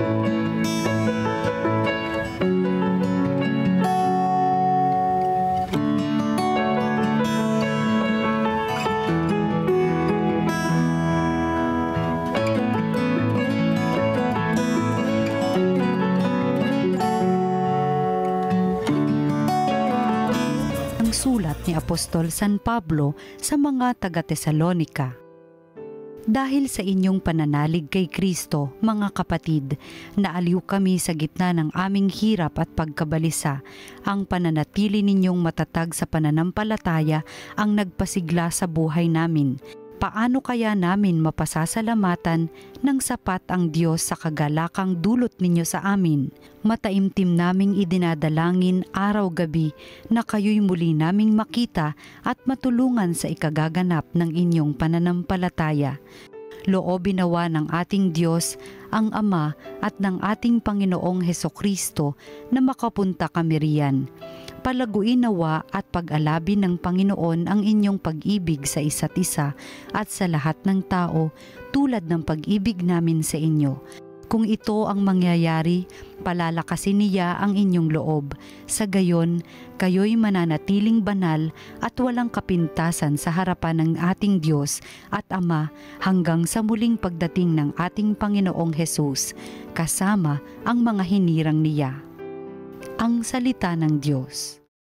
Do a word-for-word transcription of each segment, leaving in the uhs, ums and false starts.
Sulat ni Apostol San Pablo sa mga taga-Tesalonika. Dahil sa inyong pananalig kay Kristo, mga kapatid, naaliw kami sa gitna ng aming hirap at pagkabalisa. Ang pananatili ninyong matatag sa pananampalataya ang nagpasigla sa buhay namin. Paano kaya namin mapasasalamatan ng sapat ang Diyos sa kagalakang dulot ninyo sa amin? Mataimtim naming idinadalangin araw-gabi na kayo'y muli naming makita at matulungan sa ikagaganap ng inyong pananampalataya. Loobin nawa ng ating Diyos, ang Ama at ng ating Panginoong Hesukristo na makapunta kami riyan. Palaguin nawa at pag-alabin ng Panginoon ang inyong pag-ibig sa isa't isa at sa lahat ng tao tulad ng pag-ibig namin sa inyo. Kung ito ang mangyayari, palalakasin niya ang inyong loob. Sa gayon, kayo'y mananatiling banal at walang kapintasan sa harapan ng ating Diyos at Ama hanggang sa muling pagdating ng ating Panginoong Hesus, kasama ang mga hinirang niya. Ang salita ng Diyos.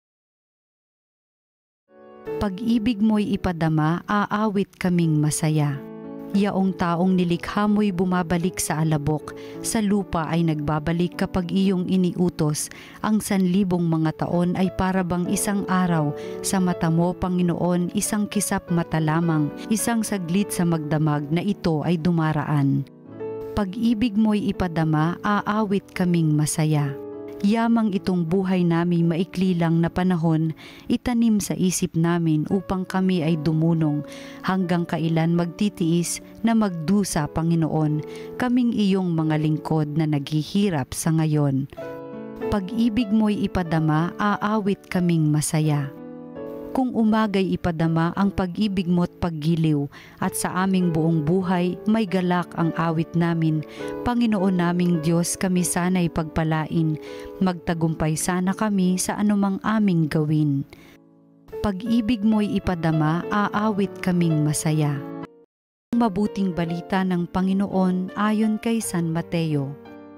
Pag-ibig mo'y ipadama, aawit kaming masaya. Yaong taong nilikha mo'y bumabalik sa alabok, sa lupa ay nagbabalik kapag iyong iniutos. Ang sanlibong mga taon ay parabang isang araw, sa mata mo, Panginoon, isang kisap mata lamang, isang saglit sa magdamag na ito ay dumaraan. Pag-ibig mo'y ipadama, aawit kaming masaya. Yamang itong buhay namin maikli lang na panahon, itanim sa isip namin upang kami ay dumunong. Hanggang kailan magtitiis na magdusa, Panginoon, kaming iyong mga lingkod na naghihirap sa ngayon. Pag-ibig mo'y ipadama, aawit kaming masaya. Kung umagay ipadama ang pag-ibig mo't paggiliw, at sa aming buong buhay may galak ang awit namin. Panginoon naming Diyos, kami sana'y pagpalain, magtagumpay sana kami sa anumang aming gawin. Pag-ibig mo'y ipadama, aawit kaming masaya. Ang mabuting balita ng Panginoon ayon kay San Mateo.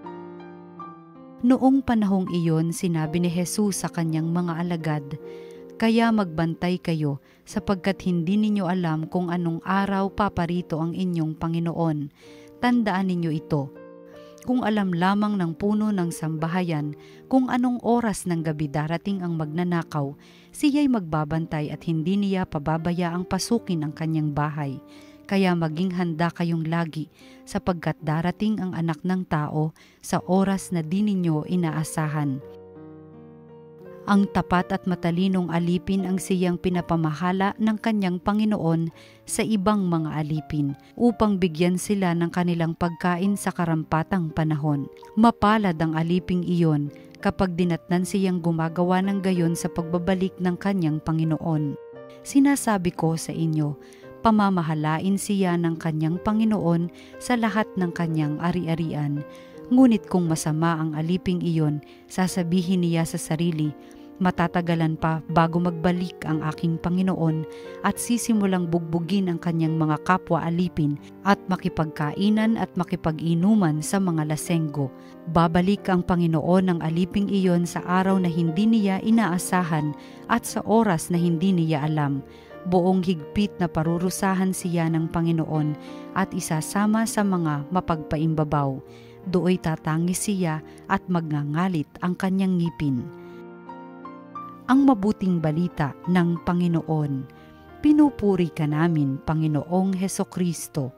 Noong panahong iyon, sinabi ni Jesus sa kanyang mga alagad, "Kaya magbantay kayo, sapagkat hindi ninyo alam kung anong araw paparito ang inyong Panginoon. Tandaan ninyo ito. Kung alam lamang ng puno ng sambahayan kung anong oras ng gabi darating ang magnanakaw, siya'y magbabantay at hindi niya pababayaang pasukin ang kanyang bahay. Kaya maging handa kayong lagi, sapagkat darating ang Anak ng Tao sa oras na di ninyo inaasahan." Ang tapat at matalinong alipin ang siyang pinapamahala ng kanyang Panginoon sa ibang mga alipin upang bigyan sila ng kanilang pagkain sa karampatang panahon. Mapalad ang aliping iyon kapag dinatnan siyang gumagawa ng gayon sa pagbabalik ng kanyang Panginoon. Sinasabi ko sa inyo, pamamahalain siya ng kanyang Panginoon sa lahat ng kanyang ari-arian. Ngunit kung masama ang aliping iyon, sasabihin niya sa sarili, "Matatagalan pa bago magbalik ang aking Panginoon," at sisimulang bugbugin ang kanyang mga kapwa alipin at makipagkainan at makipag-inuman sa mga lasenggo. Babalik ang Panginoon ng aliping iyon sa araw na hindi niya inaasahan at sa oras na hindi niya alam. Buong higpit na parurusahan siya ng Panginoon at isasama sa mga mapagpaimbabaw. Dooy tatangis siya at magngangalit ang kanyang ngipin. Ang mabuting balita ng Panginoon. Pinupuri ka namin, Panginoong Hesukristo.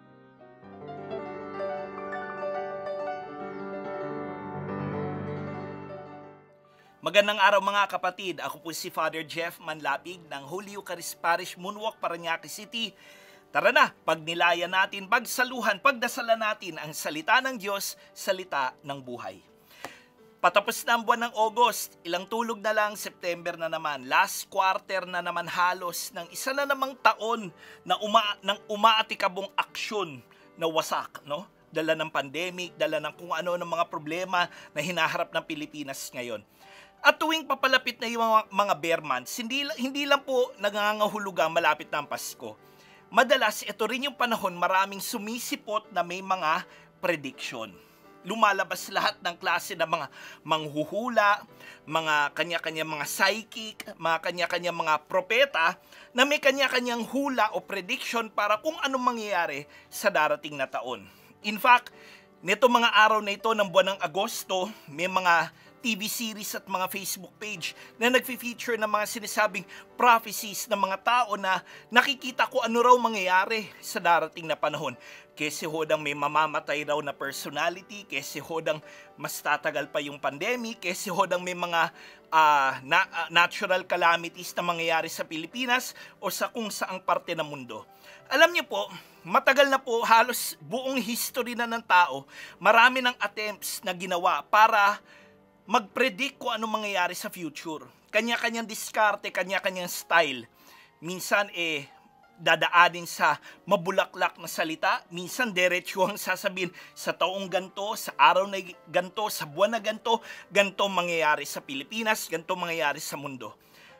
Magandang araw mga kapatid. Ako po si Father Jeff Manlapig ng Holy Eucharist Parish, Moonwalk, Parañaque City. Tara na, pagnilayan natin, pagsaluhan, pagdasalan natin ang salita ng Diyos, salita ng buhay. Patapos na ang buwan ng August, ilang tulog na lang, September na naman. Last quarter na naman halos ng isa na namang taon na uma, ng umaatikabong aksyon na wasak, no? dala ng pandemic, dala ng kung ano ng mga problema na hinaharap ng Pilipinas ngayon. At tuwing papalapit na yung mga, mga bear months, hindi, hindi lang po nangangahulugang malapit na ang Pasko. Madalas, ito rin yung panahon maraming sumisipot na may mga prediction. Lumalabas lahat ng klase ng mga manghuhula, mga kanya-kanya mga psychic, mga kanya-kanya mga propeta na may kanya-kanyang hula o prediction para kung anong mangyayari sa darating na taon. In fact, nito mga araw na ito ng buwan ng Agosto, may mga T V series at mga Facebook page na nagfi-feature ng mga sinasabing prophecies ng mga tao na nakikita ko ano raw mangyayari sa darating na panahon. Kasi hodang may mamamatay raw na personality, kasi hodang mas tatagal pa yung pandemic, kasi hodang may mga uh, na, uh, natural calamities na mangyayari sa Pilipinas o sa kung saang parte ng mundo. Alam niyo po, matagal na po, halos buong history na ng tao, marami ng attempts na ginawa para mag-predict kung anong mangyayari sa future. Kanya-kanyang diskarte, kanya-kanyang style. Minsan eh, dadaanin sa mabulaklak na salita. Minsan diretso ang sasabihin sa taong ganto, sa araw na ganto, sa buwan na ganto, ganto mangyayari sa Pilipinas, ganto mangyayari sa mundo.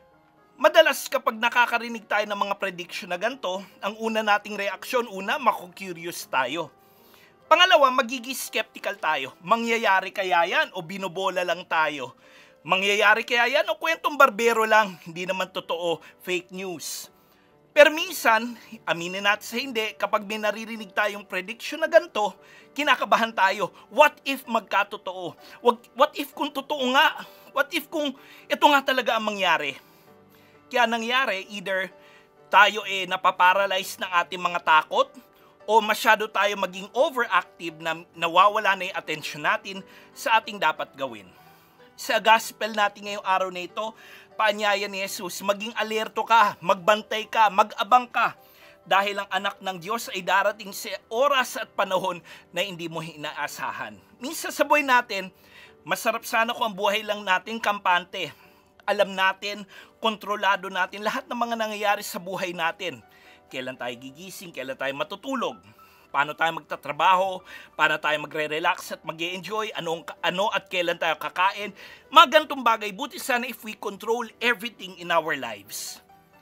Madalas kapag nakakarinig tayo ng mga prediction na ganto, ang una nating reaksyon, una, maku-curious tayo. Pangalawa, magiging skeptical tayo. Mangyayari kaya yan o binobola lang tayo? Mangyayari kaya yan o kwentong barbero lang? Hindi naman totoo, fake news. Pero minsan, aminin natin sa hindi, kapag may naririnig tayong prediction na ganito, kinakabahan tayo. What if magkatotoo? What if kung totoo nga? What if kung ito nga talaga ang mangyari? Kaya nangyari, either tayo eh napaparalyze ng ating mga takot, o masyado tayo maging overactive na nawawala na yung atensyon natin sa ating dapat gawin. Sa gospel natin ngayong araw na ito, paanyaya ni Jesus, maging alerto ka, magbantay ka, mag-abang ka. Dahil ang anak ng Diyos ay darating sa oras at panahon na hindi mo inaasahan. Minsan sa buhay natin, masarap sana kung ang buhay lang natin kampante. Alam natin, kontrolado natin lahat ng mga nangyayari sa buhay natin. Kailan tayo gigising, kailan tayo matutulog, paano tayo magtatrabaho, paano tayo magre-relax at mag-e-enjoy, anong, ano at kailan tayo kakain. Mga ganitong bagay, buti sana if we control everything in our lives.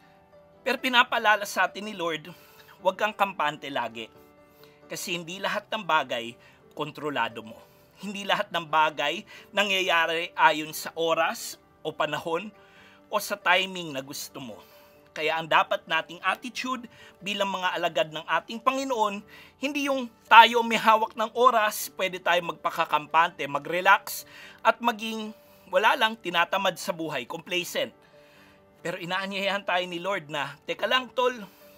Pero pinapaalala sa atin ni Lord, huwag kang kampante lagi. Kasi hindi lahat ng bagay, kontrolado mo. Hindi lahat ng bagay nangyayari ayon sa oras o panahon o sa timing na gusto mo. Kaya ang dapat nating attitude bilang mga alagad ng ating Panginoon, hindi yung tayo may hawak ng oras, pwede tayo magpakakampante, mag-relax, at maging wala lang, tinatamad sa buhay, complacent. Pero inaanyayahan tayo ni Lord na, teka lang tol,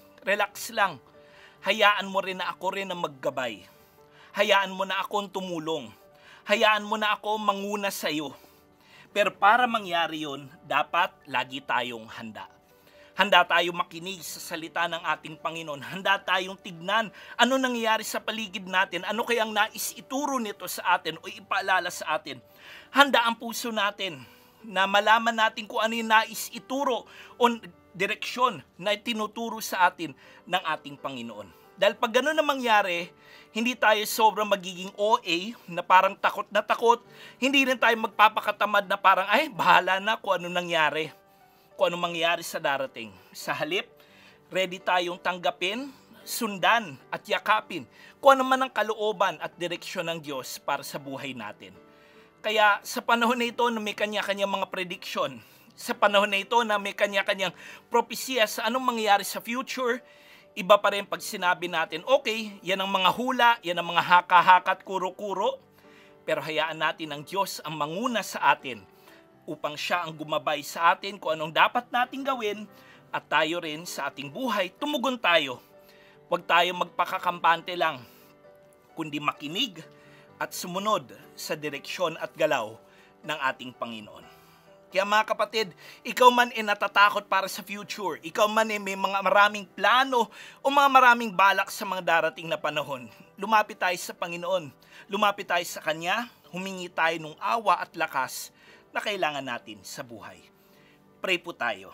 relax lang. Hayaan mo rin na ako rin ang maggabay. Hayaan mo na akong tumulong. Hayaan mo na ako manguna sa iyo. Pero para mangyari yun, dapat lagi tayong handa. Handa tayong makinig sa salita ng ating Panginoon. Handa tayong tignan ano nangyayari sa paligid natin. Ano kayang nais ituro nito sa atin o ipaalala sa atin. Handa ang puso natin na malaman natin kung ano yung nais ituro o direksyon na tinuturo sa atin ng ating Panginoon. Dahil pag gano'n na mangyari, hindi tayo sobrang magiging O A na parang takot na takot. Hindi rin tayo magpapakatamad na parang ay bahala na kung ano nangyari. Kung anong mangyayari sa darating. Sa halip, ready tayong tanggapin, sundan at yakapin kung ano man ang kalooban at direksyon ng Diyos para sa buhay natin. Kaya sa panahon na ito na may kanya-kanyang mga prediction, sa panahon na ito na may kanya-kanyang propesya sa anong mangyayari sa future, iba pa rin pag sinabi natin, okay, yan ang mga hula, yan ang mga haka-haka at kuro-kuro, pero hayaan natin ang Diyos ang manguna sa atin upang siya ang gumabay sa atin kung anong dapat nating gawin at tayo rin sa ating buhay, tumugon tayo. Huwag tayo magpakakampante lang, kundi makinig at sumunod sa direksyon at galaw ng ating Panginoon. Kaya mga kapatid, ikaw man ay natatakot para sa future, ikaw man ay may mga maraming plano o mga maraming balak sa mga darating na panahon, lumapit tayo sa Panginoon, lumapit tayo sa Kanya, humingi tayo ng awa at lakas na kailangan natin sa buhay. Pray po tayo.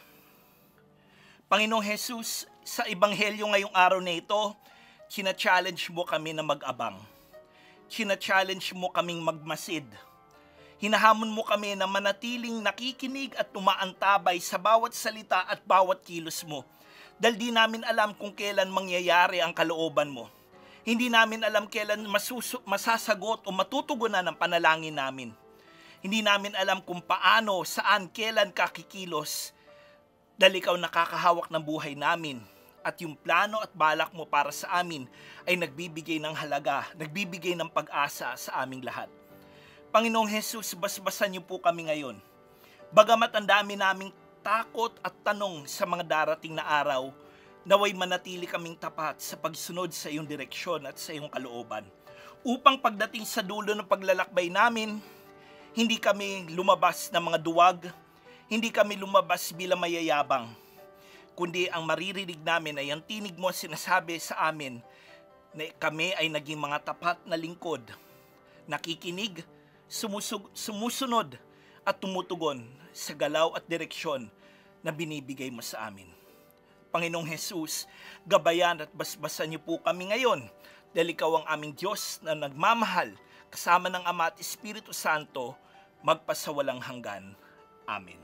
Panginoong Jesus, sa Ebanghelyo ngayong araw na ito, sina-challenge mo kami na mag-abang. china-challenge mo kaming magmasid. Hinahamon mo kami na manatiling nakikinig at tumaantabay sa bawat salita at bawat kilos mo. Dahil di namin alam kung kailan mangyayari ang kalooban mo. Hindi namin alam kailan masusu- masasagot o matutugunan ang panalangin namin. Hindi namin alam kung paano, saan, kailan kakikilos. Dahil ikaw nakakahawak ng buhay namin. At yung plano at balak mo para sa amin ay nagbibigay ng halaga, nagbibigay ng pag-asa sa aming lahat. Panginoong Jesus, basbasan niyo po kami ngayon. Bagamat ang dami naming takot at tanong sa mga darating na araw, naway manatili kaming tapat sa pagsunod sa iyong direksyon at sa iyong kalooban. Upang pagdating sa dulo ng paglalakbay namin, hindi kami lumabas ng mga duwag, hindi kami lumabas bilang mayayabang, kundi ang maririnig namin ay ang tinig mo sinasabi sa amin na kami ay naging mga tapat na lingkod, nakikinig, Sumusug, sumusunod at tumutugon sa galaw at direksyon na binibigay mo sa amin. Panginoong Jesus, gabayan at basbasan niyo po kami ngayon dahil ikaw ang aming Diyos na nagmamahal kasama ng Ama at Espiritu Santo magpasawalang hanggan. Amen.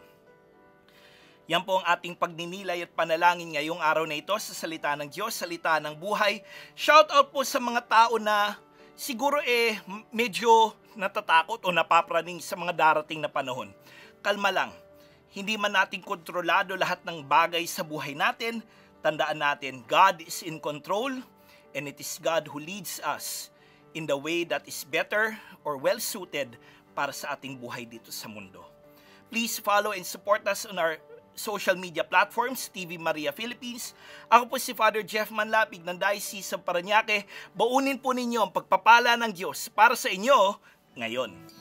Yan po ang ating pagninilay at panalangin ngayong araw na ito sa salita ng Diyos, salita ng buhay. Shout out po sa mga tao na siguro eh medyo natatakot o napapraning sa mga darating na panahon. Kalma lang, hindi man natin kontrolado lahat ng bagay sa buhay natin, tandaan natin, God is in control and it is God who leads us in the way that is better or well-suited para sa ating buhay dito sa mundo. Please follow and support us on our social media platforms, T V Maria Philippines. Ako po si Father Jeff Manlapig ng Diocese of Parañaque. Baunin po ninyo ang pagpapala ng Diyos para sa inyo ngayon.